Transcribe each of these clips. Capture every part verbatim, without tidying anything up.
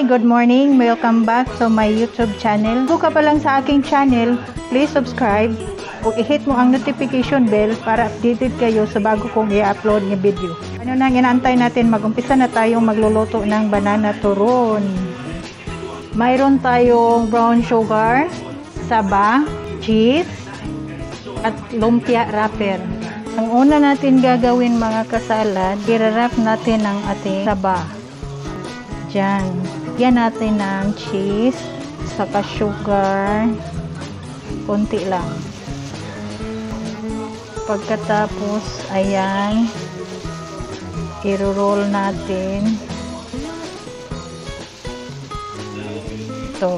good morning. Welcome back to my YouTube channel. Kung ka pa lang sa aking channel, please subscribe o i-hit mo ang notification bell para updated kayo sa bago kong i-upload ng video. Ano nang inaantay natin? Mag-umpisa na tayong magluluto ng banana turon. Mayroon tayong brown sugar, saba, cheese, at lumpia wrapper. Ang una natin gagawin mga kasalad, i-wrap natin ang ating saba. Diyan. Yan natin ng cheese, saka sugar, konti lang. Pagkatapos, ayan, i-roll natin. Ito.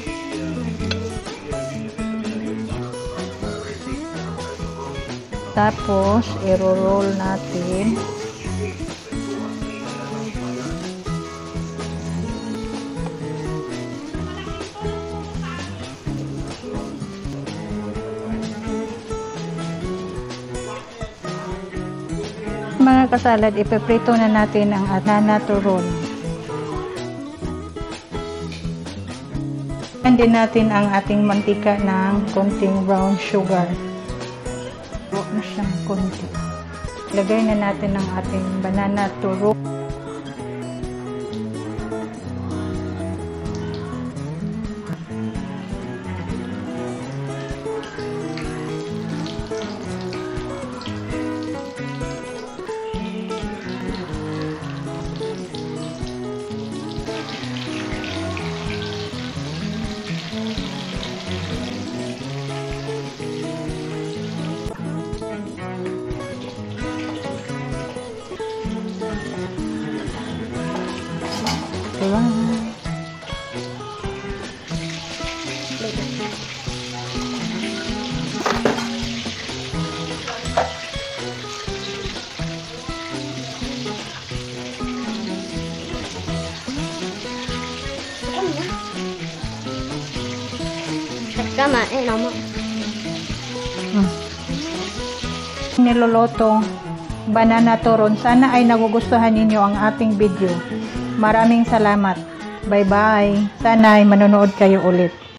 Tapos, i-roll natin. Mga kasalad, ipiprito na natin ang banana turon. Din natin ang ating mantika ng konting brown sugar. Huwag na siyang konti. Lagay na natin ang ating banana turon. Diba? Tama, eh, naman. Hmm. Nilolotong banana turon. Sana ay nagugustuhan ninyo ang ating video. Maraming salamat. Bye-bye. Sana ay manonood kayo ulit.